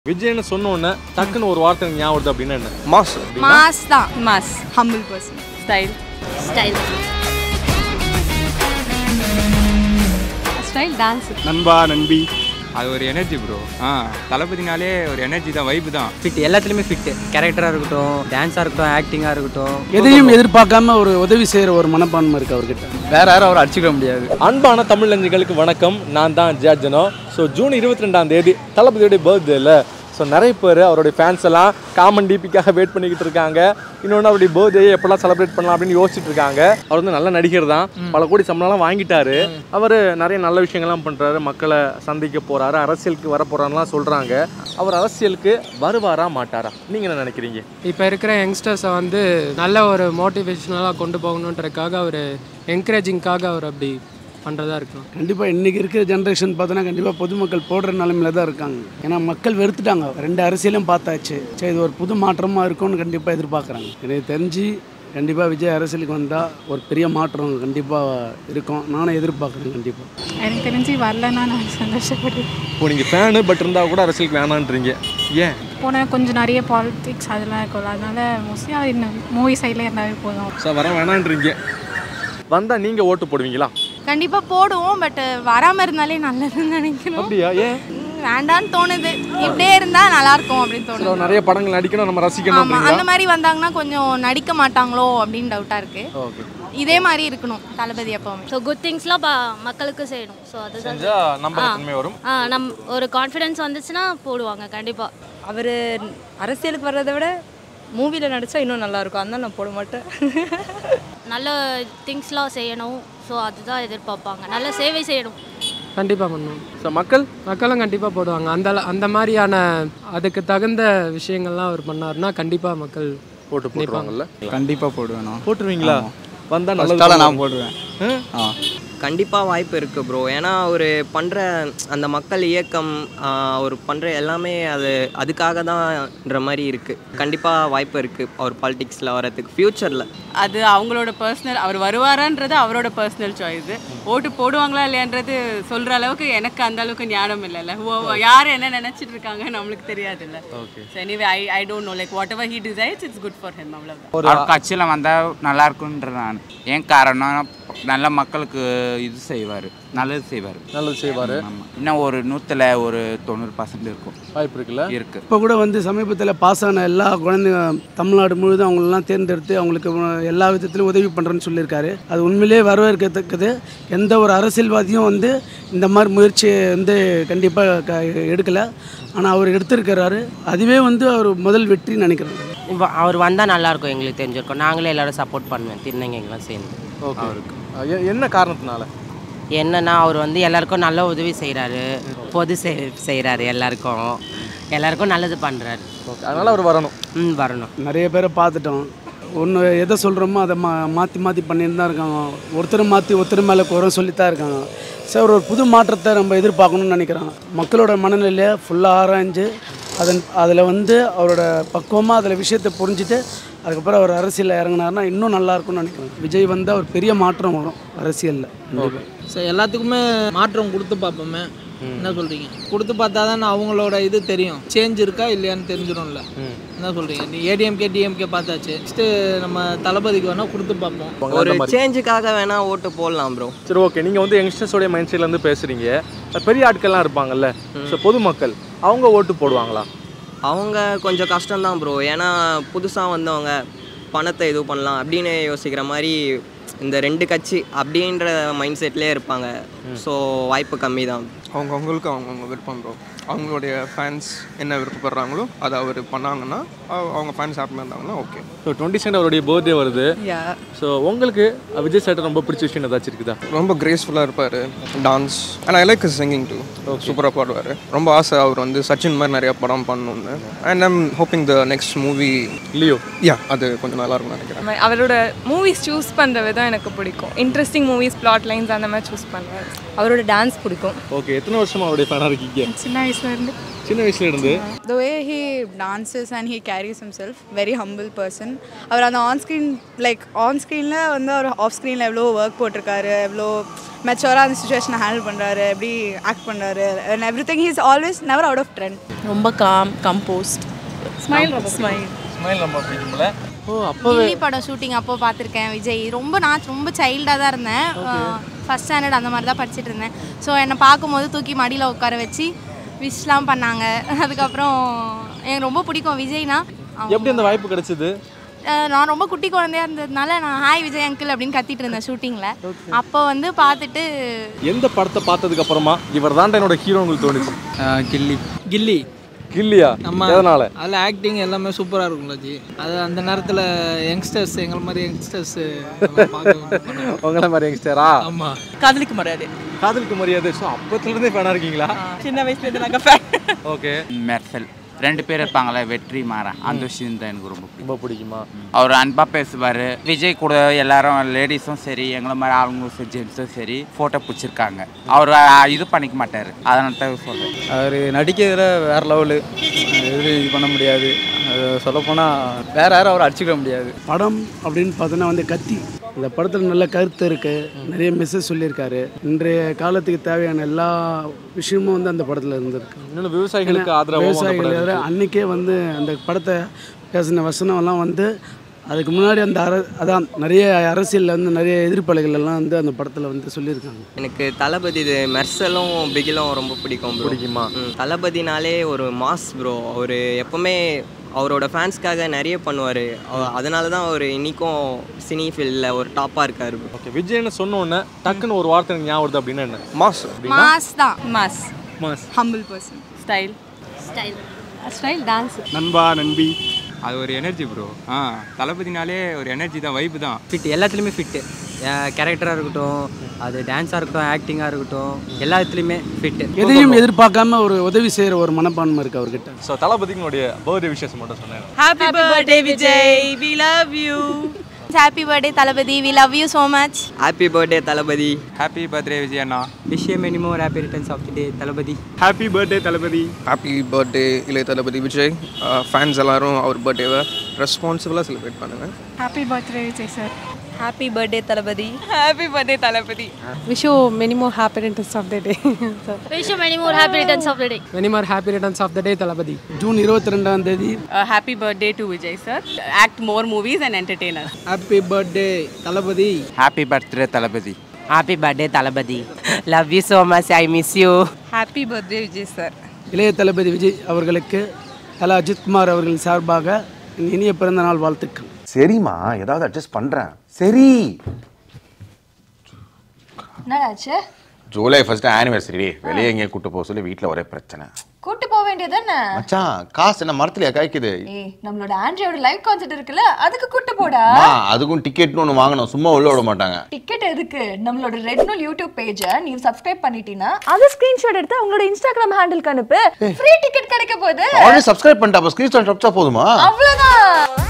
விஜய்னு சொன்ன உடனே டக்குன்னு ஒரு வார்த்தை ஞாபகம் வருது அப்படின்னா என்ன? மாஸ். மாஸ் தான். Mass. Humble person. Style. Style. Style dance. நண்பா நண்பி. அது ஒரு எனர்ஜி ப்ரோ. தளபதினாலே ஒரு எனர்ஜி தான், வைப்பு தான். ஃபிட், எல்லாத்துலேயுமே ஃபிட்டு. கேரக்டராக இருக்கட்டும், டான்ஸாக இருக்கட்டும், ஆக்டிங்காக இருக்கட்டும், எதையும் எதிர்பார்க்காம ஒரு உதவி செய்கிற ஒரு மனப்பான்மை இருக்குது அவர்கிட்ட. வேற யாரும் அவர் அடிச்சுக்க முடியாது. அன்பான தமிழ் நெஞ்சங்களுக்கு வணக்கம். நான் தான் ஜார்ஜனோ. ஸோ ஜூன் 22 தளபதியோடைய பர்த்டேல ஸோ நிறைய பேர் அவருடைய ஃபேன்ஸ் எல்லாம் காமன் டிபிக்காக வெயிட் பண்ணிக்கிட்டு இருக்காங்க. இன்னொன்று அவருடைய பர்த்டே எப்படிலாம் செலிப்ரேட் பண்ணலாம் அப்படின்னு யோசிச்சுட்டு இருக்காங்க. அவர் வந்து நல்ல நடிகர் தான், பல கோடி சம்பளம்லாம் வாங்கிட்டாரு. அவர் நிறைய நல்ல விஷயங்கள்லாம் பண்ணுறாரு, மக்களை சந்திக்க போகிறாரு, அரசியலுக்கு வர போகிறாருலாம் சொல்கிறாங்க. அவர் அரசியலுக்கு வருவாரா மாட்டாரா, நீங்கள் என்ன நினைக்கிறீங்க? இப்போ இருக்கிற யங்ஸ்டர்ஸை வந்து நல்ல ஒரு மோட்டிவேஷனலாக கொண்டு போகணுன்றதுக்காக அவர் என்கரேஜிங்காக அவர் அப்படி பண்ணுறதா இருக்கும். கண்டிப்பாக இன்றைக்கி இருக்கிற ஜென்ரேஷன் பார்த்தோன்னா கண்டிப்பாக பொதுமக்கள் போடுற நிலைமையில தான் இருக்காங்க. ஏன்னா மக்கள் வெறுத்துட்டாங்க, ரெண்டு அரசியலும் பார்த்தாச்சு. சரி, இது ஒரு புது மாற்றமாக இருக்கும்னு கண்டிப்பாக எதிர்பார்க்குறாங்க. எனக்கு தெரிஞ்சு கண்டிப்பாக விஜய் அரசியலுக்கு வந்தால் ஒரு பெரிய மாற்றம் கண்டிப்பாக இருக்கும். நானும் எதிர்பார்க்குறேன். கண்டிப்பாக எனக்கு தெரிஞ்சு வரலன்னா நான் சந்தோஷப்படுறேன். இப்போ நீங்கள் ஃபேனு பட் இருந்தால் கூட அரசியலுக்கு வேணான்றீங்க, ஏன்? போனால் கொஞ்சம் நிறைய பாலிட்டிக்ஸ் அதெல்லாம் இருக்கும்ல, அதனால மோஸ்ட்லி அவர் இன்னும் மூவி சைடில் இருந்தாவே போதும். ஸோ வர வேணான்றீங்க. வந்தால் நீங்கள் ஓட்டு போடுவீங்களா? கண்டிப்பாக போடுவோம், பட் வராமல் இருந்தாலே நல்லதுன்னு நினைக்கிறோம். அப்படியா? ஏன் வேண்டான்னு தோணுது. இப்படியே இருந்தால் நல்லா இருக்கும் அப்படின்னு தோணுது. நிறைய படங்கள் நடிக்கணும், நம்ம ரசிக்கணும். அந்த மாதிரி வந்தாங்கன்னா கொஞ்சம் நடிக்க மாட்டாங்களோ அப்படின்னு டவுட்டாக இருக்கு. ஓகே, இதே மாதிரி இருக்கணும் தளபதி எப்பவுமே. ஸோ குட் திங்ஸ்லாம் மக்களுக்கு செய்யணும். ஸோ அதுதான் நம்பகத்தன்மை வரும். ஒரு கான்ஃபிடென்ஸ் வந்துச்சுன்னா போடுவாங்க கண்டிப்பாக. அவர் அரசியலுக்கு வர்றதை விட மூவியில் நடித்தா இன்னும் நல்லாயிருக்கும், அதனால நான் போட மாட்டேன். நல்ல திங்ஸ்லாம் செய்யணும், ஸோ அதுதான் எதிர்பார்ப்பாங்க. நல்ல சேவை செய்யணும், கண்டிப்பாக பண்ணுவோம். ஸோ மக்களும் கண்டிப்பாக போடுவாங்க. அந்த மாதிரியான அதுக்கு தகுந்த விஷயங்கள்லாம் அவர் பண்ணாருன்னா கண்டிப்பாக மக்கள் போட்டு போடுவாங்கல்ல. கண்டிப்பாக போடுவேன். போட்டுருவீங்களா? வந்தால் நல்லா நான் போடுவேன். கண்டிப்பாக வாய்ப்பு இருக்குது ப்ரோ. ஏன்னா அவர் பண்ணுற அந்த மக்கள் இயக்கம், அவர் பண்ணுற எல்லாமே அதுக்காக தான்ன்ற மாதிரி இருக்குது. கண்டிப்பாக வாய்ப்பு இருக்குது அவர் பாலிடிக்ஸில் வரதுக்கு ஃப்யூச்சரில். அது அவங்களோட பர்சனல், அவர் வருவாரான்றது அவரோட பர்சனல் சாய்ஸு. ஓட்டு போடுவாங்களா இல்லையான்றது சொல்கிற அளவுக்கு எனக்கு அந்த அளவுக்கு ஞானம் இல்லைல்ல. யார் என்ன நினச்சிட்டு இருக்காங்க நம்மளுக்கு தெரியாதுல்ல. So anyway I don't know, like whatever he decides it's good for him, அவ்வளோதான். ஒரு கட்சியில் வந்தால் நல்லா இருக்குன்ற நான். ஏன் காரணம், நல்ல மக்களுக்கு இது செய்வார், நல்லது செய்வார். இன்னும் ஒரு 100ல் ஒரு 90% இருக்கும், வாய்ப்பு இருக்குல்ல. இருக்குது. இப்போ கூட வந்து சமீபத்தில் பாஸ் ஆன எல்லா குழந்தைங்க தமிழ்நாடு முழுவதும் அவங்களெல்லாம் தேர்ந்தெடுத்து அவங்களுக்கு எல்லா விதத்திலும் உதவி பண்ணுறேன்னு சொல்லியிருக்காரு. அது உண்மையிலே வரவேற்கத்தக்கது. எந்த ஒரு அரசியல்வாதியும் வந்து இந்த மாதிரி முயற்சியை வந்து கண்டிப்பாக எடுக்கலை. ஆனால் அவர் எடுத்திருக்கிறாரு. அதுவே வந்து அவர் முதல் வெற்றின்னு நினைக்கிறாங்க. இப்போ அவர் வந்தால் நல்லாயிருக்கும், எங்களுக்கு தெரிஞ்சிருக்கோம். நாங்களே எல்லோரும் சப்போர்ட் பண்ணுவேன், திருநங்கைங்கெல்லாம் சேர்ந்து. அவருக்கு என்ன காரணத்தினால? என்னன்னா அவர் வந்து எல்லாருக்கும் நல்ல உதவி செய்கிறாரு, பொது செய்கிறாரு, எல்லாருக்கும் நல்லது பண்ணுறாரு. ஓகே, அதனால் அவர் வரணும். வரணும். நிறைய பேரை பார்த்துட்டோம். ஒன்று எதை சொல்கிறோமோ அதை மாற்றி பண்ணிட்டு தான் இருக்காங்க. ஒருத்தர் மேலே குறை சொல்லித்தான் இருக்காங்க. சரி, ஒரு புது மாற்றத்தை நம்ம எதிர்பார்க்கணும்னு நினைக்கிறாங்க. மக்களோட மனநிலையை ஃபுல்லாக ஆராய்ஞ்சு அதில் வந்து அவரோட பக்குவமாக அதில் விஷயத்தை புரிஞ்சுட்டு அதுக்கப்புறம் அவர் அரசியலில் இறங்கினார்னா இன்னும் நல்லாயிருக்கும்னு நினைக்கிறேன். விஜய் வந்து அவர் பெரிய மாற்றம் வரும் அரசியலில். ஸோ எல்லாத்துக்குமே மாற்றம் கொடுத்து பார்ப்போமே, என்ன சொல்கிறீங்க? கொடுத்து பார்த்தா தான் அவங்களோட இது தெரியும், சேஞ்ச் இருக்கா இல்லையான்னு தெரிஞ்சிடும்ல. என்ன சொல்கிறீங்க? நீ ஏடிஎம்கே டிஎம்கே பார்த்தாச்சு, நெக்ஸ்ட்டு நம்ம தளபதிக்கு வேணால் கொடுத்து பார்ப்போம். ஒரு சேஞ்சுக்காக வேணால் ஓட்டு போடலாம் ப்ரோ. சரி, ஓகே. நீங்கள் வந்து யங்ஸ்டர்ஸோடைய மைண்ட் செட்லேருந்து பேசுகிறீங்க. பெரிய ஆட்கள்லாம் இருப்பாங்கல்ல, ஸோ பொதுமக்கள் அவங்க ஓட்டு போடுவாங்களா? அவங்க கொஞ்சம் கஷ்டம்தான் ப்ரோ. ஏன்னா புதுசாக வந்தவங்க பணத்தை இது பண்ணலாம் அப்படின்னு யோசிக்கிற மாதிரி இந்த ரெண்டு கட்சி அப்படின்ற மைண்ட் செட்லேயே இருப்பாங்க. ஸோ வாய்ப்பு கம்மி தான். அவங்கவுங்களுக்கு அவங்கவுங்க விருப்பம் ப்ரோ. அவங்களுடைய ஃபேன்ஸ் என்ன விருப்பப்படுறாங்களோ அதை அவர் பண்ணாங்கன்னா, அவங்க ஃபேன்ஸ் ஹாப்பியாக இருந்தாங்கன்னா ஓகே. ஸோ 22 அவருடைய பர்த்டே வருது. ஸோ உங்களுக்கு விஜய் சார் ரொம்ப பிடிச்ச விஷயம் ஏதாச்சும் இருக்குதா? ரொம்ப கிரேஸ்ஃபுல்லாக இருப்பார், dance. And I like singing too. சூப்பராக பாடுவார். ரொம்ப ஆசை அவர் வந்து சச்சின் மாதிரி நிறையா படம் பண்ணணுன்னு. And I'm hoping the next movie Leo, அது கொஞ்சம் நல்லா இருக்கும்னு நினைக்கிறேன். அவரோட மூவிஸ் சூஸ் பண்ணுற விதம் எனக்கு பிடிக்கும். இன்ட்ரெஸ்டிங் மூவிஸ், பிளாட் லைன்ஸ் அந்த மாதிரி சூஸ் பண்ணுவார். அவரோட டான்ஸ் பிடிக்கும். ஓகே, எத்தனை வருஷமா அவருடைய ஃபேனா இருக்கீங்க? சின்ன வயசுல இருந்து. சின்ன வயசுல இருந்து. The way he dances and he carries himself, very humble person. அவர் அந்த ஆன் ஸ்க்ரீன்ல வந்து அவர் ஆஃப் ஸ்க்ரீன்ல எவ்வளோ ஒர்க் போட்டிருக்காரு, எவ்வளோ மெச்சூராக அந்த சுச்சுவேஷனை ஹேண்டில் பண்ணுறாரு, எப்படி ஆக்ட் பண்ணுறாரு and everything. he is always never out of trend. ரொம்ப காம் கம்போஸ்ட் ஸ்மைல் ரொம்ப பிடிக்கும்ல. கில்லி படம் ஷூட்டிங் அப்போ பார்த்துருக்கேன் விஜய். நான் ரொம்ப சைல்டாக தான் இருந்தேன், ஃபஸ்ட் ஸ்டாண்டர்ட் அந்த மாதிரி தான் படிச்சுட்டு இருந்தேன். ஸோ என்னை பார்க்கும்போது தூக்கி மடியில் உட்கார வச்சு விஷலாம் பண்ணாங்க. அதுக்கப்புறம் எனக்கு ரொம்ப பிடிக்கும் விஜய்னா. எப்படி அந்த வாய்ப்பு கிடைச்சது? நான் ரொம்ப குட்டி குழந்தையா இருந்ததுனால நான் ஹாய் விஜய் அங்கிள் அப்படின்னு கத்திட்டு இருந்தேன் ஷூட்டிங்கில். அப்போ வந்து பார்த்துட்டு எந்த படத்தை பார்த்ததுக்கு அப்புறமா இவர் தான் என்னோட ஹீரோ உங்களுக்கு தோணுச்சு? கில்லி கில்லியா? எதனால? அதில் ஆக்டிங் எல்லாமே சூப்பராக இருக்கும்ல ஜி. அது அந்த நேரத்தில் யங்ஸ்டர்ஸ் எங்களை மாதிரி யங்ஸ்டர்ஸ் உங்களை மாதிரி யங்ஸ்டரா? ஆமாம். காதலிக்கு மரியாதை. காதலுக்கு மரியாதை. ஸோ அப்பத்துலேருந்தே ஃபேனாக இருக்கீங்களா? சின்ன வயசுலேருந்து நாங்கள் ஃபேன். ஓகே. மெர்சல் 2 பேர் இருப்பாங்களே, வெற்றி மாறன், அந்த விஷயம் தான் எனக்கு ரொம்ப பிடிக்குமா? அவர் அன்பாக பேசுவார். விஜய் கூட எல்லாரும் லேடிஸும் சரி, எங்களை மாதிரி ஆளுங்களும் சரி, ஜென்ஸும் சரி ஃபோட்டோ பிடிச்சிருக்காங்க. அவர் இது பண்ணிக்க மாட்டார், அதனால தான் சொல்கிறேன். அவர் நடிக்கிறதுல வேறு லெவலு, இது பண்ண முடியாது. சொல்லப்போனால் வேறு யாரும் அவர் அடிச்சுக்க முடியாது. படம் அப்படின்னு பார்த்தோன்னா வந்து கத்தி, இந்த படத்தில் நல்ல கருத்து இருக்குது, நிறைய மெசேஜ் சொல்லியிருக்காரு. இன்றைய காலத்துக்கு தேவையான எல்லா விஷயமும் வந்து அந்த படத்தில் இருந்திருக்கு. இன்னொன்று விவசாயிகளுக்கு ஆதரவு. விவசாயிகள் அன்றைக்கே வந்து அந்த படத்தை பேசின வசனம்லாம் வந்து அதுக்கு முன்னாடி அந்த அதான் நிறைய அரசியலில் வந்து நிறைய எதிர்ப்பாளர்கள் எல்லாம் வந்து அந்த படத்தில் வந்து சொல்லியிருக்காங்க. எனக்கு தளபதி இது மெர்சலும் பிகிலும் ரொம்ப பிடிக்கும். பிடிக்குமா? தளபதினாலே ஒரு மாஸ் ப்ரோ. அவர் எப்போவுமே அவரோட ஃபேன்ஸ்க்காக நிறைய பண்ணுவார். அதனால தான் அவர் இன்றைக்கும் சினி ஃபீல்டில் ஒரு டாப்பாக இருக்கார். ஓகே. விஜய்னு சொன்னோன்னே டக்குன்னு ஒரு வார்த்தை எனக்கு ஞாபகம் வருது அப்படின்னா என்ன? மாஸ். மாஸ் தான். Mass humble person. Style dance. நண்பா நண்பி அது ஒரு எனர்ஜி ப்ரோ. தளபதினாலே ஒரு எனர்ஜி தான், வைப்பு தான். ஃபிட், எல்லாத்துலேயுமே ஃபிட்டு. கேரக்டராக இருக்கட்டும், அது டான்ஸாக இருக்கட்டும், ஆக்டிங்காக இருக்கட்டும், எல்லாத்துலேயுமே ஃபிட்டு. எதையும் எதிர்பார்க்காம ஒரு உதவி செய்கிற ஒரு மனப்பான்மை இருக்குது அவர்கிட்ட. ஸோ தளபதியினுடைய பர்த்டே விஷயம் மட்டும் சொன்னேன். Happy birthday Vijay, we love you. Happy birthday Thalapathy, we love you so much. Happy birthday Thalapathy. Happy birthday Vijay அண்ணா. Wish you many more happy returns of the day Thalapathy. Happy birthday Thalapathy. Happy birthday Ilaya Thalapathy Vijay. Fans எல்லாரும் அவர் பர்த்டேவை ரெஸ்பான்சிபிளாக celebrate பண்ணுங்கள். Happy birthday Vijay sir. Happy birthday Thalapathy. Happy birthday Thalapathy. Wish you many more happy returns of the day. Wish you many more happy returns of the day. Many more happy returns of the day Thalapathy. June 22ஆம் தேதி happy birthday to Vijay sir. Act more movies and entertain us. Happy birthday Thalapathy. Happy birthday Thalapathy. Happy birthday Thalapathy. Love you so much, I miss you. Happy birthday Vijay sir. Ilaya Thalapathy Vijay அவர்களுக்கு தல அஜித் குமார் அவர்களின் சார்பாக இனிய பிறந்த நாள் வாழ்த்துக்கள். சரிம்மா, ஏதாவது அட்ஜஸ்ட் பண்ணுறேன். சரி. என்னாச்சு? ஜூலை 1 ஆனிவர்சரி, வெளியே எங்கேயும் கூட்டு போக சொல்லி வீட்டில் ஒரே பிரச்சனை. கூட்டு போக வேண்டியதானே மச்சான், காசு என்ன மரத்துலயா காய்க்குது? நம்மளோட ஆண்ட்ரியோட லைவ் கான்சர்ட் இருக்குல்ல, அதுக்கு கூட்டு போடா. அதுக்கும் டிக்கெட்னு ஒன்று வாங்கணும், சும்மா உள்ள விட மாட்டாங்க. டிக்கெட் எதுக்கு? நம்மளோட ரெட்னூல் யூடியூப் பேஜை நீ சப்ஸ்கிரைப் பண்ணிட்டீனா அதை ஸ்கிரீன்ஷாட் எடுத்து அவங்களோட இன்ஸ்டாகிராம் ஹேண்டிலுக்கு அனுப்பு. ஃப்ரீ டிக்கெட் கிடைக்க போகுது. ஆல்ரெடி சப்ஸ்கிரைப் பண்ணிட்டா, அப்போ ஸ்கிரீன்ஷாட் அனுப்பிச்சா போதுமா? அவ்வளவுதான்.